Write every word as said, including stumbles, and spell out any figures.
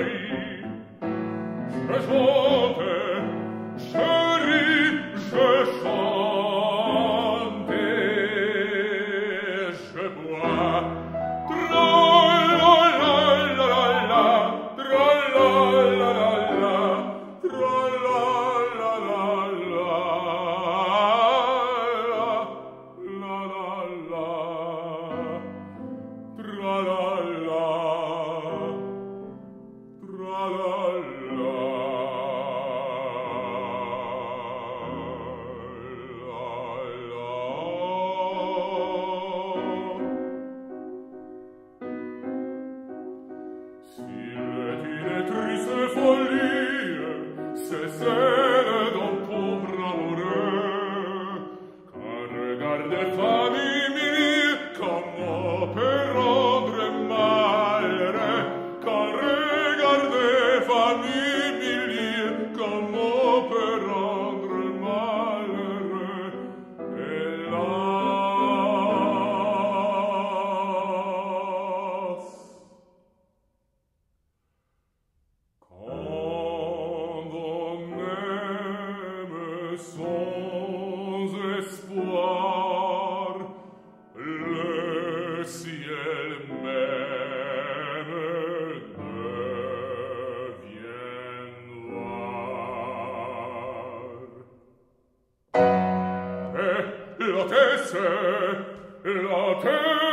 Je chante, je ris, je chante et je bois. Tra-la-la-la-la, tra-la-la-la-la, tra-la-la-la-la, la-la-la, tra-la-la, tra-la-la. Triste folie, c'est celle d'un pauvre amoureux, car regarde famille comment peut rendre malheureux, car regarde famille comment peut rendre malheureux. Hélas, quand on aime sans espoir, le ciel même devient noir. Et la tête, la tête